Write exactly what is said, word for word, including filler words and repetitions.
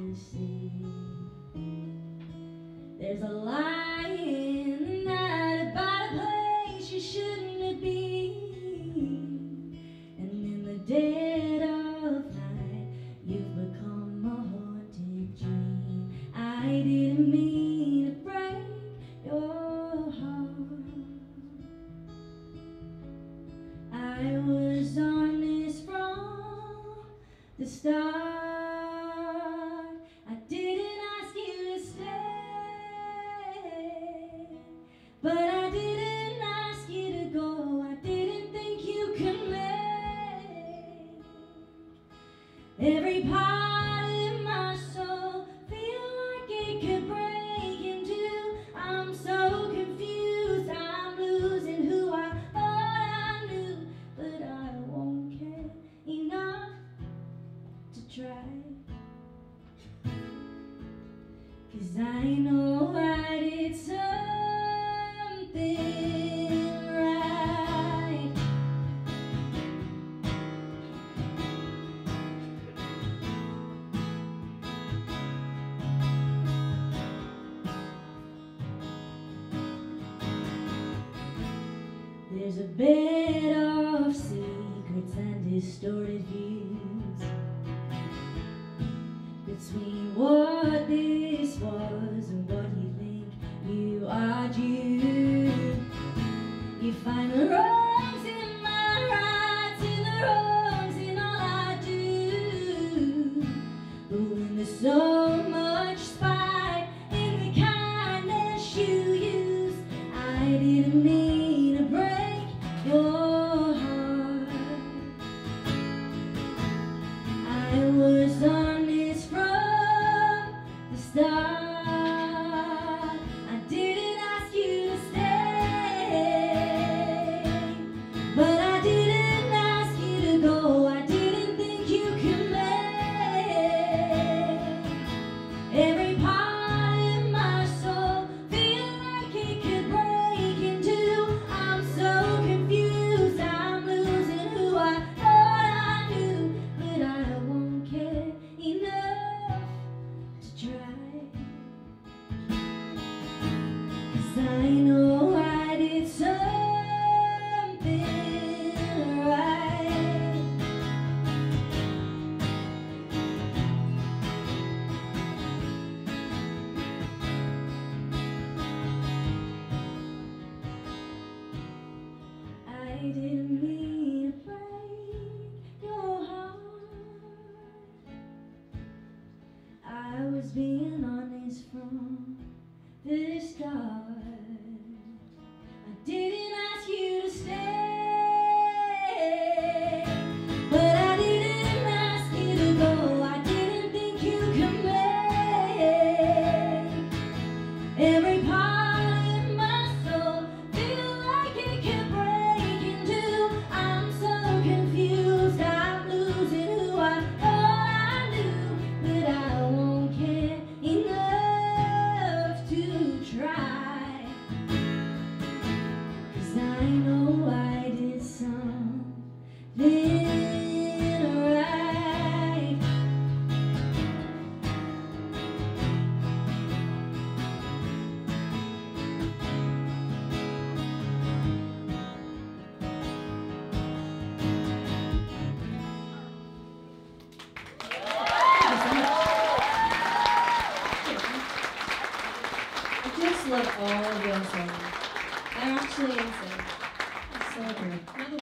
the sea. There's a light in the night about a place you shouldn't be, and in the dead of night you've become a haunted dream. I didn't mean to break your heart. I was honest from the start. I didn't ask you to stay, but I didn't ask you to go. I didn't think you could make every part of my soul feel like it could break in two. I'm so confused, I'm losing who I thought I knew, but I won't care enough to try. 'Cause I know I did something right. There's a bed of secrets and distorted views between what this was and what you think you are due. You find the wrongs in my rights and the wrongs in all I do. But when there's so much spite in the kindness you use, I didn't mean to break your heart. I was honest from the start. I didn't ask you to stay, but I didn't ask you to go. I didn't think you could make every part of my soul feel like it could break in two. I'm so confused, I'm losing who I thought I knew, but I won't care enough to try. 'Cause I know I did something right. I didn't mean to break your heart. I was being honest from the start. I didn't ask you to stay, but I didn't ask you to go. I didn't think you could make every part of my soul feel like it could break in two. I'm so confused, I'm losing who I thought I knew, but I won't care enough to try. 'Cause I know I did something right. I just love all of your songs. They're actually insane. It's so great.